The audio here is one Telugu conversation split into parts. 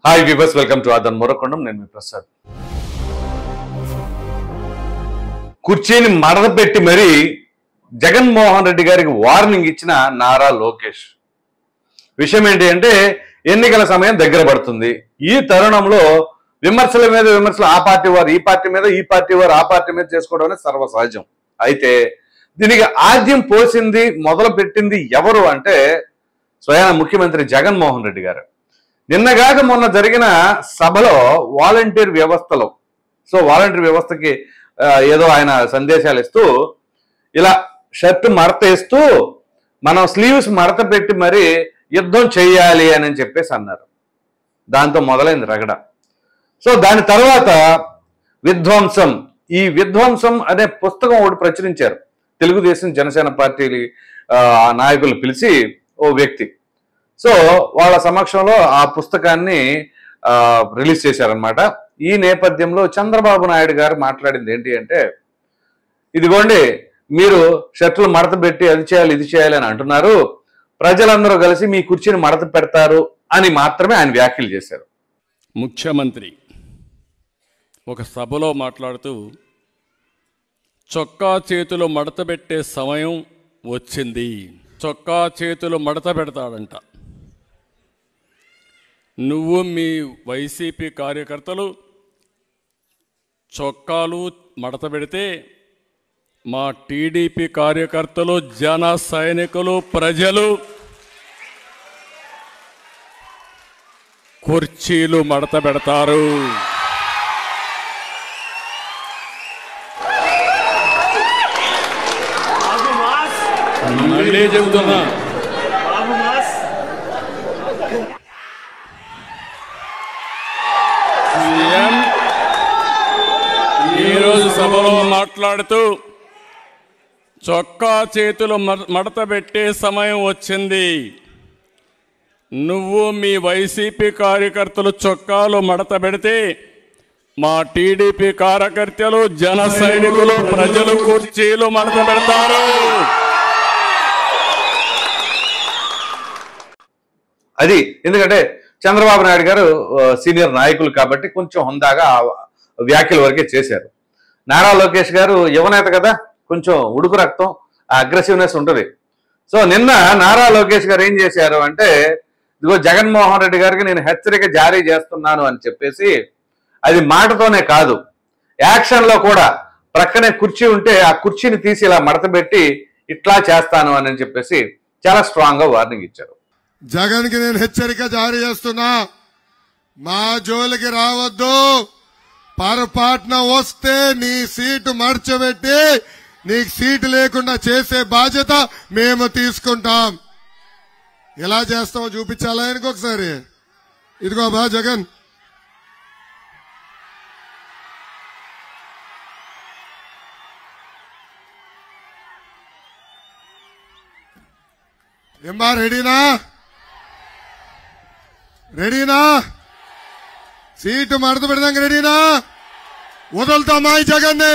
హాయ్ వ్యూవర్స్, వెల్కమ్ టు ఆదన్ మొరకొండం. నేను మీ ప్రసాద్. కుర్చీని మడతపెట్టి మరీ జగన్మోహన్ రెడ్డి గారికి వార్నింగ్ ఇచ్చిన నారా లోకేష్. విషయం ఏంటి అంటే, ఎన్నికల సమయం దగ్గర పడుతుంది. ఈ తరుణంలో విమర్శల మీద విమర్శలు, ఆ పార్టీ వారు ఈ పార్టీ మీద, ఈ పార్టీ వారు ఆ పార్టీ మీద చేసుకోవడం అనేది సర్వసహజం. అయితే దీనికి ఆద్యం పోసింది, మొదలు పెట్టింది ఎవరు అంటే స్వయాన ముఖ్యమంత్రి జగన్మోహన్ రెడ్డి గారు. నిన్నగాక మొన్న జరిగిన సభలో వాలంటీర్ వ్యవస్థలో, వాలంటీర్ వ్యవస్థకి ఏదో ఆయన సందేశాలు ఇస్తూ ఇలా షర్ట్ మడత వేస్తూ మనం స్లీవ్స్ మడత పెట్టి మరి యుద్ధం చేయాలి అని చెప్పేసి అన్నారు. దాంతో మొదలైంది రగడ. దాని తర్వాత విధ్వంసం, ఈ విధ్వంసం అనే పుస్తకం ఒకటి ప్రచురించారు. తెలుగుదేశం జనసేన పార్టీ నాయకులు పిలిచి ఓ వ్యక్తి, వాళ్ళ సమక్షంలో ఆ పుస్తకాన్ని రిలీజ్ చేశారనమాట. ఈ నేపథ్యంలో చంద్రబాబు నాయుడు గారు మాట్లాడింది ఏంటి అంటే, ఇదిగోండి మీరు షర్ట్లు మడత పెట్టి అది చేయాలి ఇది చేయాలి అని అంటున్నారు, ప్రజలందరూ కలిసి మీ కుర్చీని మడత పెడతారు అని మాత్రమే ఆయన వ్యాఖ్యలు చేశారు. ముఖ్యమంత్రి ఒక సభలో మాట్లాడుతూ చొక్కా చేతులు మడత పెట్టే సమయం వచ్చింది, చొక్కా చేతులు మడత పెడతాడంట. నువ్వు మీ వైసీపీ కార్యకర్తలు చొక్కాలు మడత పెడితే మా టీడీపీ కార్యకర్తలు, జన సైనికులు, ప్రజలు కుర్చీలు మడత పెడతారు. మళ్ళీ చెబుతున్నా, సీఎం ఈరోజు సభలో మాట్లాడుతూ చొక్కా చేతులు మడత పెట్టే సమయం వచ్చింది, నువ్వు మీ వైసీపీ కార్యకర్తలు చొక్కాలు మడత పెడితే మా టీడీపీ కార్యకర్తలు, జన సైనికులు, ప్రజలు కుర్చీలు మడత పెడతారు. అది ఎందుకంటే చంద్రబాబు నాయుడు గారు సీనియర్ నాయకులు కాబట్టి కొంచెం హుందాగా వ్యాఖ్యల వరకే చేశారు. నారా లోకేష్ గారు యువనేత కదా, కొంచెం ఉడుకు రక్తం, అగ్రెసివ్నెస్ ఉంటుంది. నిన్న నారా లోకేష్ గారు ఏం చేశారు అంటే, ఇదిగో జగన్మోహన్ రెడ్డి గారికి నేను హెచ్చరిక జారీ చేస్తున్నాను అని చెప్పేసి, అది మాటతోనే కాదు యాక్షన్లో కూడా, ప్రక్కనే కుర్చీ ఉంటే ఆ కుర్చీని తీసి ఇలా మడతపెట్టి ఇట్లా చేస్తాను అని చెప్పేసి చాలా స్ట్రాంగ్ గా వార్నింగ్ ఇచ్చారు. జగన్ కి నేను హెచ్చరిక జారీ చేస్తున్నా, మా జోలికి రావద్దు, పొరపాటున వస్తే నీ సీటు మర్చబెట్టి నీకు సీటు లేకుండా చేసే బాధ్యత మేము తీసుకుంటాం. ఎలా చేస్తామో చూపించాలా ఆయనకు ఒకసారి. ఇదిగో బా జగన్, ఏమ్మా రెడీనా? రెడీనా? సీటు మడత పెడదాం, రెడీనా? వదులుతామా ఈ జగన్ని?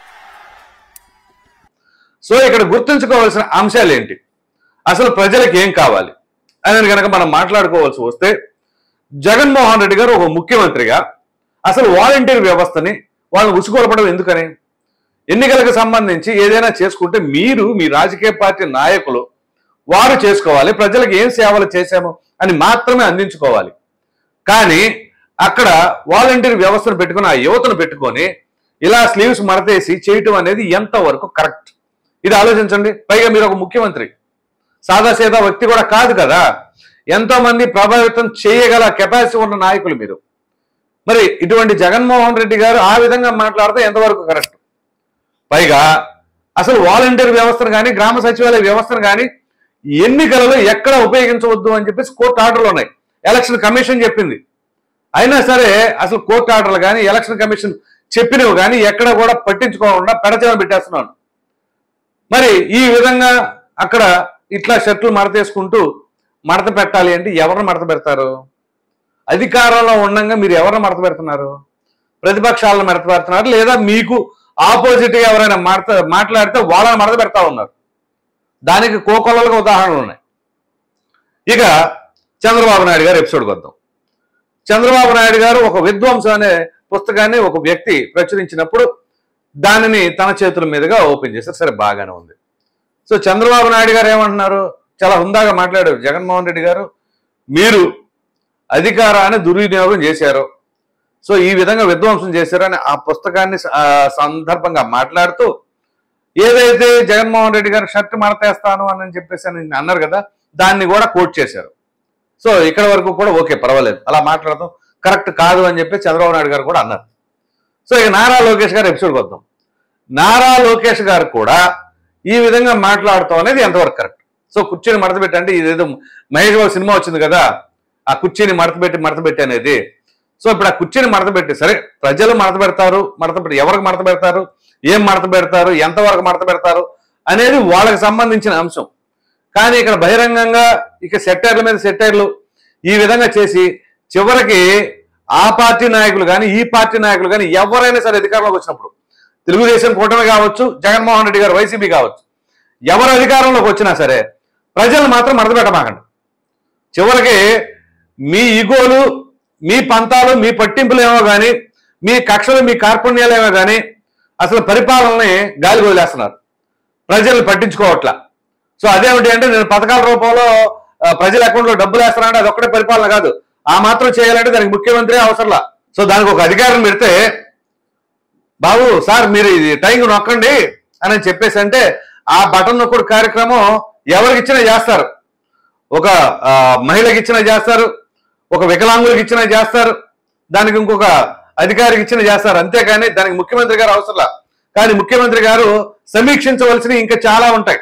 ఇక్కడ గుర్తుంచుకోవాల్సిన అంశాలు ఏంటి, అసలు ప్రజలకు ఏం కావాలి అని కనుక మనం మాట్లాడుకోవాల్సి వస్తే, జగన్మోహన్ రెడ్డి గారు ఒక ముఖ్యమంత్రిగా అసలు వాలంటీర్ వ్యవస్థని వాళ్ళని ఉసుగొలపడం ఎందుకని? ఎన్నికలకు సంబంధించి ఏదైనా చేసుకుంటే మీరు, మీ రాజకీయ పార్టీ నాయకులు వారు చేసుకోవాలి, ప్రజలకు ఏం సేవలు చేశాము అని మాత్రమే అందించుకోవాలి. కానీ అక్కడ వాలంటీర్ వ్యవస్థను పెట్టుకుని, ఆ యువతను పెట్టుకొని ఇలా స్లీవ్స్ మడతేసి చేయటం అనేది ఎంతవరకు కరెక్ట్? ఇది ఆలోచించండి. పైగా మీరు ఒక ముఖ్యమంత్రి, సాదాసీదా వ్యక్తి కూడా కాదు కదా, ఎంతో మంది ప్రభావితం చేయగల కెపాసిటీ ఉన్న నాయకులు మీరు. మరి ఇటువంటి జగన్మోహన్ రెడ్డి గారు ఆ విధంగా మాట్లాడితే ఎంతవరకు కరెక్ట్? పైగా అసలు వాలంటీర్ వ్యవస్థను కానీ, గ్రామ సచివాలయ వ్యవస్థను కానీ ఎన్నికలలో ఎక్కడ ఉపయోగించవద్దు అని చెప్పేసి కోర్టు ఆర్డర్లు ఉన్నాయి. ఎలక్షన్ కమిషన్ చెప్పింది. అయినా సరే అసలు కోర్టు ఆర్డర్లు కానీ, ఎలక్షన్ కమిషన్ చెప్పినవి కానీ ఎక్కడ కూడా పట్టించుకోకుండా పెడచెవిన పెట్టేస్తున్నాను. మరి ఈ విధంగా అక్కడ ఇట్లా షర్ట్లు మడతేసుకుంటూ మడత పెట్టాలి అంటే ఎవరిని మడత పెడతారు? అధికారంలో ఉండగా మీరు ఎవరిని మడత పెడుతున్నారు? ప్రతిపక్షాలను మడత పెడుతున్నారు, లేదా మీకు ఆపోజిట్గా ఎవరైనా మాట్లాడితే వాళ్ళని మడత పెడతా ఉన్నారు. దానికి కోకొల్లలుగా ఉదాహరణలు ఉన్నాయి. ఇక చంద్రబాబు నాయుడు గారు ఎపిసోడ్కి వద్దాం. చంద్రబాబు నాయుడు గారు ఒక విధ్వంసం అనే పుస్తకాన్ని ఒక వ్యక్తి ప్రచురించినప్పుడు దానిని తన చేతుల మీదుగా ఓపెన్ చేశారు. సరే, బాగానే ఉంది. సో చంద్రబాబు నాయుడు గారు ఏమంటున్నారు, చాలా హుందాగా మాట్లాడారు. జగన్మోహన్ రెడ్డి గారు, మీరు అధికారాన్ని దుర్వినియోగం చేశారు, సో ఈ విధంగా విధ్వంసం చేశారని ఆ పుస్తకాన్ని సందర్భంగా మాట్లాడుతూ ఏదైతే జగన్మోహన్ రెడ్డి గారు షర్ట్ మడతేస్తాను అని చెప్పేసి అన్నారు కదా, దాన్ని కూడా కోట్ చేశారు. సో ఇక్కడ వరకు కూడా ఓకే, పర్వాలేదు, అలా మాట్లాడతాం కరెక్ట్ కాదు అని చెప్పి చంద్రబాబు నాయుడు గారు కూడా అన్నారు. సో ఇక నారా లోకేష్ గారు ఎపిసోడ్కి వద్దాం. నారా లోకేష్ గారు కూడా ఈ విధంగా మాట్లాడతాం అనేది ఎంతవరకు కరెక్ట్? సో కుర్చీని మడతపెట్టి, అంటే ఇదేదో మహేష్ బాబు సినిమా వచ్చింది కదా, ఆ కుర్చీని మడతపెట్టి అనేది. సో ఇప్పుడు ఆ కుర్చీని మడతపెట్టి, సరే ప్రజలు మడతపెడతారు, ఎవరికి మడతపెడతారు, ఏం మడతపెడతారు, ఎంతవరకు మడతపెడతారు అనేది వాళ్ళకి సంబంధించిన అంశం. కానీ ఇక్కడ బహిరంగంగా ఇక సెట్టైర్ల మీద సెట్టైర్లు ఈ విధంగా చేసి చివరికి ఆ పార్టీ నాయకులు కానీ ఈ పార్టీ నాయకులు కానీ ఎవరైనా సరే అధికారంలోకి వచ్చినప్పుడు, తెలుగుదేశం కూటమి కావచ్చు, జగన్మోహన్ రెడ్డి గారు వైసీపీ కావచ్చు, ఎవరు అధికారంలోకి వచ్చినా సరే ప్రజలు మాత్రం మడతపెట్టమాకండి. చివరికి మీ ఈగోలు, మీ పంతాలు, మీ పట్టింపులు ఏమో కానీ, మీ కక్షలు, మీ కార్పణ్యాలు ఏమో కానీ అసలు పరిపాలనని గాలి వదిలేస్తున్నారు, ప్రజలు పట్టించుకోవట్లా. సో అదేమిటి అంటే, నేను పథకాల రూపంలో ప్రజల అకౌంట్లో డబ్బులు వేస్తానంటే అది ఒక్కటే పరిపాలన కాదు, ఆ మాత్రం చేయాలంటే దానికి ముఖ్యమంత్రి అవసరంలా. సో దానికి ఒక అధికారం పెడితే, బాబు సార్ మీరు ఇది టైం నొక్కండి అని చెప్పేసి అంటే ఆ బటన్ నొక్కుడు కార్యక్రమం ఎవరికి ఇచ్చినా చేస్తారు. ఒక మహిళకి ఇచ్చినా చేస్తారు, ఒక వికలాంగులకు ఇచ్చినా చేస్తారు, దానికి ఇంకొక అధికారికి ఇచ్చినా చేస్తారు, అంతేకాని దానికి ముఖ్యమంత్రి గారు అవసరంలా. కానీ ముఖ్యమంత్రి గారు సమీక్షించవలసినవి ఇంకా చాలా ఉంటాయి,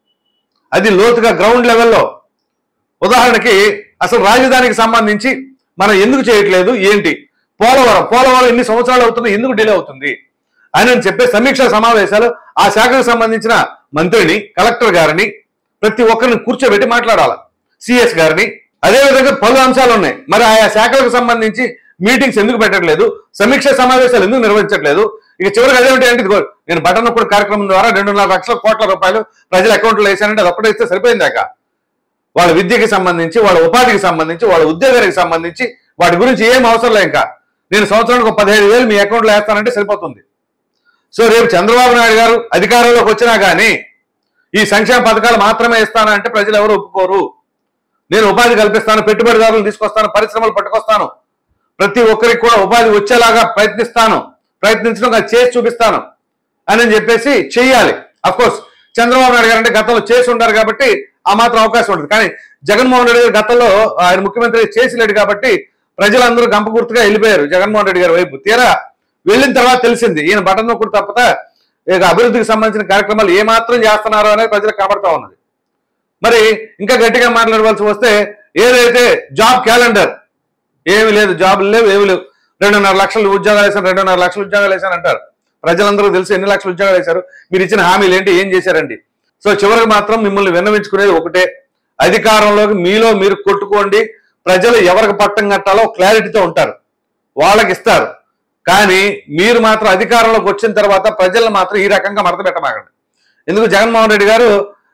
అది లోతుగా గ్రౌండ్ లెవెల్లో. ఉదాహరణకి అసలు రాజధానికి సంబంధించి మనం ఎందుకు చేయట్లేదు, ఏంటి, పోలవరం ఎన్ని సంవత్సరాలు అవుతుంది, ఎందుకు డిలే అవుతుంది అని చెప్పే సమీక్షా సమావేశాలు ఆ శాఖకు సంబంధించిన మంత్రిని, కలెక్టర్ గారిని, ప్రతి ఒక్కరిని కూర్చోబెట్టి మాట్లాడాలి, సిఎస్ గారిని. అదేవిధంగా పలు అంశాలు ఉన్నాయి. మరి ఆయా శాఖలకు సంబంధించి మీటింగ్స్ ఎందుకు పెట్టట్లేదు, సమీక్షా సమావేశాలు ఎందుకు నిర్వహించట్లేదు? ఇక చివరికి అదేమిటి అంటే, నేను బటన్ నొక్కుడు కార్యక్రమం ద్వారా 2.5 లక్షల కోట్ల రూపాయలు ప్రజల అకౌంట్లో వేశానంటే అది ఒక్కటే ఇస్తే సరిపోయిందాక. వాళ్ళ విద్యకి సంబంధించి, వాళ్ళ ఉపాధికి సంబంధించి, వాళ్ళ ఉద్యోగానికి సంబంధించి వాటి గురించి ఏం అవసరం లేదు. ఇంకా నేను సంవత్సరానికి 15,000 మీ అకౌంట్లో వేస్తానంటే సరిపోతుంది. సో రేపు చంద్రబాబు నాయుడు గారు అధికారంలోకి వచ్చినా కానీ ఈ సంక్షేమ పథకాలు మాత్రమే ఇస్తానంటే ప్రజలు ఎవరు ఒప్పుకోరు. నేను ఉపాధి కల్పిస్తాను, పెట్టుబడిదారులు తీసుకొస్తాను, పరిశ్రమలు పట్టుకొస్తాను, ప్రతి ఒక్కరికి కూడా ఉపాధి వచ్చేలాగా ప్రయత్నించడం చేసి చూపిస్తాను అని చెప్పేసి చెయ్యాలి. అఫ్కోర్స్ చంద్రబాబు నాయుడు గారు అంటే గతంలో చేసి ఉంటారు కాబట్టి ఆ మాత్రం అవకాశం ఉంటుంది. కానీ జగన్మోహన్ రెడ్డి గారు గతంలో ఆయన ముఖ్యమంత్రి చేసిలేడు కాబట్టి ప్రజలందరూ గంప గుర్తుగా వెళ్ళిపోయారు జగన్మోహన్ రెడ్డి గారి వైపు. తీరా వెళ్ళిన తర్వాత తెలిసింది ఈయన బటన్ నొక్కుడు తప్పత ఇక అభివృద్ధికి సంబంధించిన కార్యక్రమాలు ఏమాత్రం చేస్తున్నారో అనేది ప్రజలకు కనబడతా ఉన్నది. మరి ఇంకా గట్టిగా మాట్లాడవలసి వస్తే, ఏదైతే జాబ్ క్యాలెండర్, ఏమి లేదు, జాబులు లేవు, ఏమి లేవు, 2.5 లక్షల ఉద్యోగాలు వేశాను, 2.5 లక్షల ఉద్యోగాలు వేశాను అంటారు. ప్రజలందరూ తెలుసు ఎన్ని లక్షల ఉద్యోగాలు వేశారు, మీరు ఇచ్చిన హామీలు ఏంటి, ఏం చేశారండి. సో చివరికి మాత్రం మిమ్మల్ని విన్నవించుకునేది ఒకటే, అధికారంలోకి మీలో మీరు కొట్టుకోండి, ప్రజలు ఎవరికి పట్టం కట్టాలో క్లారిటీతో ఉంటారు, వాళ్ళకి ఇస్తారు. కానీ మీరు మాత్రం అధికారంలోకి వచ్చిన తర్వాత ప్రజలను మాత్రం ఈ రకంగా మడత పెట్టమాకండి. ఎందుకు జగన్మోహన్ రెడ్డి గారు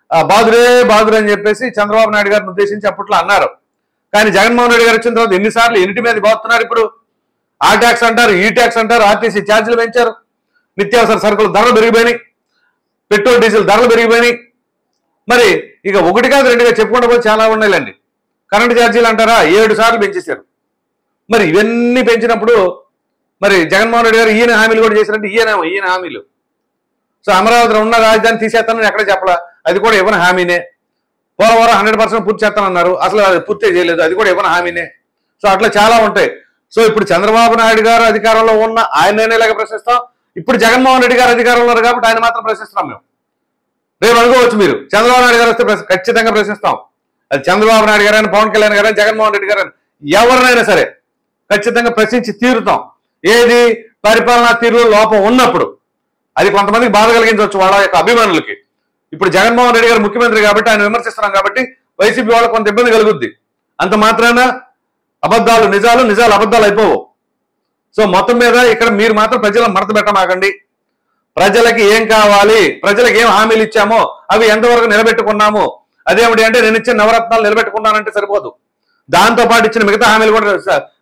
బాదురే అని చెప్పేసి చంద్రబాబు నాయుడు గారిని ఉద్దేశించి అప్పట్లో అన్నారు. కానీ జగన్మోహన్ రెడ్డి గారు వచ్చిన తర్వాత ఎన్నిసార్లు ఎన్నిటి మీద బాగుతున్నారు. ఇప్పుడు ఆ ట్యాక్స్ అంటారు, ఈ ట్యాక్స్ అంటారు, ఆర్టీసీ ఛార్జీలు పెంచారు, నిత్యావసర సరుకుల ధరలు పెరిగిపోయినాయి, పెట్రోల్ డీజిల్ ధరలు పెరిగిపోయినాయి. మరి ఇక ఒకటి కాదు రెండుగా చెప్పుకుంటూ పోతే చాలా ఉన్నాయిలండి. కరెంటు ఛార్జీలు అంటారా 7 సార్లు పెంచేశారు. మరి ఇవన్నీ పెంచినప్పుడు మరి జగన్మోహన్ రెడ్డి గారు ఈయన హామీలు కూడా చేశారంటే ఈయన హామీలు. సో అమరావతిలో ఉన్న రాజధాని తీసేస్తానని ఎక్కడ చెప్పలా, అది కూడా ఇవ్వని హామీనే. పోలవరం 100% పూర్తి చేస్తానన్నారు, అసలు అది పూర్తి చేయలేదు, అది కూడా ఇవ్వని హామీనే. సో అట్లా చాలా ఉంటాయి. సో ఇప్పుడు చంద్రబాబు నాయుడు గారు అధికారంలో ఉన్న ఆయననే ఇలాగ ప్రశ్నిస్తాం, ఇప్పుడు జగన్మోహన్ రెడ్డి గారు అధికారంలో ఉన్నారు కాబట్టి ఆయన మాత్రం ప్రశ్నిస్తున్నాం మేము. రేపు అనుకోవచ్చు మీరు చంద్రబాబు నాయుడు గారు వస్తే ఖచ్చితంగా ప్రశ్నిస్తాం. అది చంద్రబాబు నాయుడు గారైనా, పవన్ కళ్యాణ్ గారైనా, జగన్మోహన్ రెడ్డి గారైనా, ఎవరినైనా సరే ఖచ్చితంగా ప్రశ్నించి తీరుతాం. ఏది పరిపాలనా తీరులో లోపం ఉన్నప్పుడు అది కొంతమందికి బాధ కలిగించవచ్చు వాళ్ళ యొక్క అభిమానులకి. ఇప్పుడు జగన్మోహన్ రెడ్డి గారు ముఖ్యమంత్రి కాబట్టి ఆయన విమర్శిస్తున్నాం కాబట్టి వైసీపీ వాళ్ళకి కొంత ఇబ్బంది కలుగుద్ది. అంత మాత్రాన అబద్ధాలు నిజాలు అబద్ధాలు అయిపోవు. సో మొత్తం మీద ఇక్కడ మీరు మాత్రం ప్రజలను మడత పెట్టమాకండి. ప్రజలకి ఏం కావాలి, ప్రజలకు ఏం హామీలు ఇచ్చామో అవి ఎంతవరకు నిలబెట్టుకున్నాము, అదేమిటి అంటే నేను ఇచ్చిన నవరత్నాలు నిలబెట్టుకున్నానంటే సరిపోదు, దాంతో పాటు ఇచ్చిన మిగతా హామీలు కూడా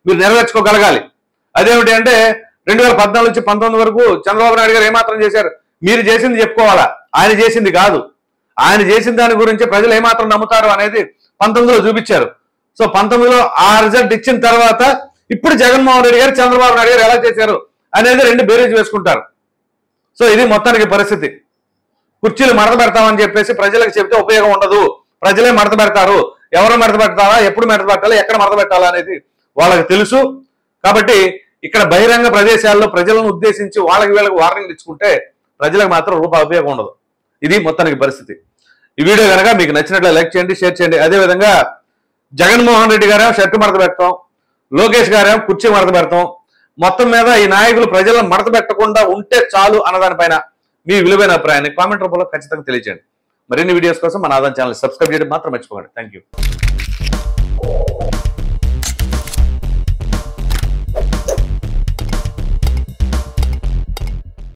మీరు నెరవేర్చుకోగలగాలి. అదేమిటి అంటే 2014 నుంచి 19 వరకు చంద్రబాబు నాయుడు గారు ఏమాత్రం చేశారు? మీరు చేసింది చెప్పుకోవాలా, ఆయన చేసింది కాదు. ఆయన చేసిన దాని గురించి ప్రజలు ఏమాత్రం నమ్ముతారు అనేది 19లో చూపించారు. సో 19లో ఆ రిజల్ట్ ఇచ్చిన తర్వాత ఇప్పుడు జగన్మోహన్ రెడ్డి గారు చంద్రబాబు నాయుడు గారు ఎలా చేశారు అనేది రెండు బేరీజ్ వేసుకుంటారు. సో ఇది మొత్తానికి పరిస్థితి. కుర్చీలు మడత పెడతామని చెప్పేసి ప్రజలకు చెప్తే ఉపయోగం ఉండదు. ప్రజలే మడత పెడతారు. ఎవరు మడత పెట్టాలా, ఎప్పుడు మడత పెట్టాలా, ఎక్కడ మడత పెట్టాలా అనేది వాళ్ళకి తెలుసు. కాబట్టి ఇక్కడ బహిరంగ ప్రదేశాల్లో ప్రజలను ఉద్దేశించి వాళ్ళకి వీళ్ళకి వార్నింగ్ ఇచ్చుకుంటే ప్రజలకు మాత్రం రూపాయి ఉపయోగం ఉండదు. ఇది మొత్తానికి పరిస్థితి. ఈ వీడియో కనుక మీకు నచ్చినట్లయితే లైక్ చేయండి, షేర్ చేయండి. అదేవిధంగా జగన్మోహన్ రెడ్డి గారేమో షర్టు మడత పెడతాం, లోకేష్ గారేమో కుర్చీ మడత పెడతాం. మొత్తం మీద ఈ నాయకులు ప్రజలను మడత పెట్టకుండా ఉంటే చాలు అన్నదానిపైన మీ విలువైన అభిప్రాయాన్ని కామెంట్ రూపంలో ఖచ్చితంగా తెలియజేయండి. మరిన్ని వీడియోస్ కోసం మన ఆదాన్ ఛానల్ సబ్స్క్రైబ్ చేయడం మాత్రం మర్చిపోకండి. Thank you.